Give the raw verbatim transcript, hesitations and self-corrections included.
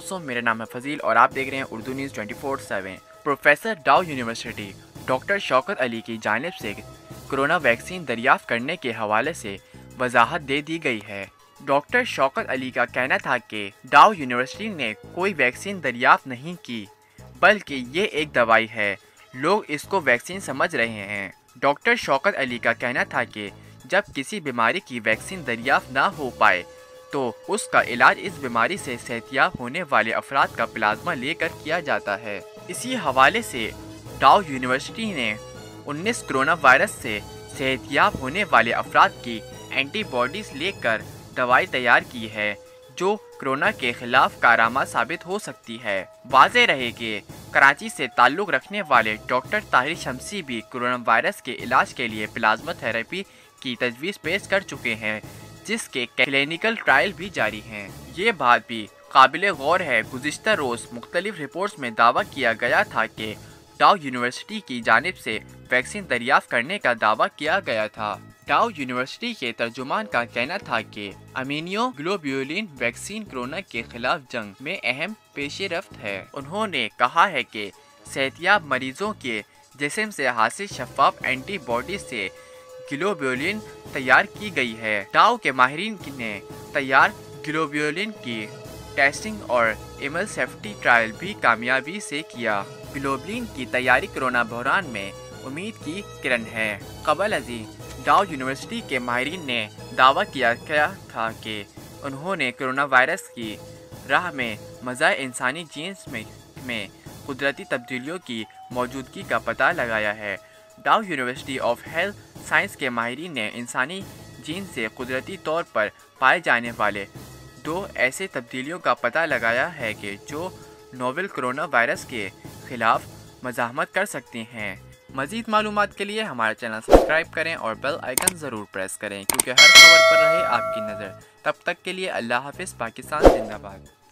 دوستوں، میرا نام ہے فضیل اور آپ دیکھ رہے ہیں Urdu news twenty four seven. Professor Dow university doctor Shaukat Ali کی جانب سے کورونا ویکسین دریافت کرنے کے حوالے سے وضاحت دے دی گئی ہے۔ ڈاکٹر شوکت علی کا کہنا تھا کہ ڈاؤ یونیورسٹی نے کوئی ویکسین دریافت نہیں کی، بلکہ یہ ایک دوائی ہے، لوگ اس کو ویکسین سمجھ رہے ہیں۔ ڈاکٹر شوکت علی کا کہنا تھا کہ جب کسی بیماری کی ویکسین دریافت نہ ہو پائے تو اس کا علاج اس بیماری سے صحتیاب ہونے والے افراد کا پلازمہ لے کر کیا جاتا ہے۔ اسی حوالے سے ڈاؤ یونیورسٹی نے انیس کرونا وائرس سے صحتیاب ہونے والے افراد کی اینٹی باڈیز لے کر دوائی تیار کی ہے، جو کورونا کے خلاف کارآمد ثابت ہو سکتی ہے۔ واضح رہے کہ کراچی سے تعلق رکھنے والے ڈاکٹر طاہر شمسی بھی کورونا وائرس کے علاج کے لیے پلازمہ تھراپی کی تجویز پیش کر چکے ہیں، جس کے کلینیکل ٹرائل بھی جاری ہیں۔ یہ بات بھی قابل غور ہے، گزشتہ روز مختلف رپورٹس میں دعویٰ کیا گیا تھا کہ ڈاؤ یونیورسٹی کی جانب سے ویکسین دریافت کرنے کا دعویٰ کیا گیا تھا۔ ڈاؤ یونیورسٹی کے ترجمان کا کہنا تھا کہ امینو گلوبولین ویکسین کورونا کے خلاف جنگ میں اہم پیش رفت ہے۔ انہوں نے کہا ہے کہ صحتیاب مریضوں کے جسم سے حاصل شفاف اینٹی باڈی سے گلوبولین تیار کی گئی ہے۔ ڈاؤ کے ماہرین نے تیار گلوبولین کی ٹیسٹنگ اور ایمل سیفٹی ٹرائل بھی کامیابی سے کیا۔ گلوبولین کی تیاری کورونا بحران میں امید کی کرن ہے۔ قبل ازیں ڈاؤ یونیورسٹی کے ماہرین نے دعویٰ کیا گیا تھا کہ انہوں نے کورونا وائرس کی راہ میں مزہ انسانی جینس میں, میں قدرتی تبدیلیوں کی موجودگی کا پتہ لگایا ہے۔ Dow university of health science کے ماہرین نے انسانی جین سے قدرتی طور پر پائے جانے والے دو ایسے تبدیلیوں کا پتہ لگایا ہے کہ جو نوول کرونا وائرس کے خلاف مزاحمت کر سکتے ہیں۔ مزید معلومات کے لیے ہمارا چینل سبسکرائب کریں اور بیل آئیکن ضرور پریس کریں، کیونکہ ہر خبر پر رہے آپ کی نظر۔ تب تک کے لیے اللہ حافظ۔ پاکستان زندہ باد۔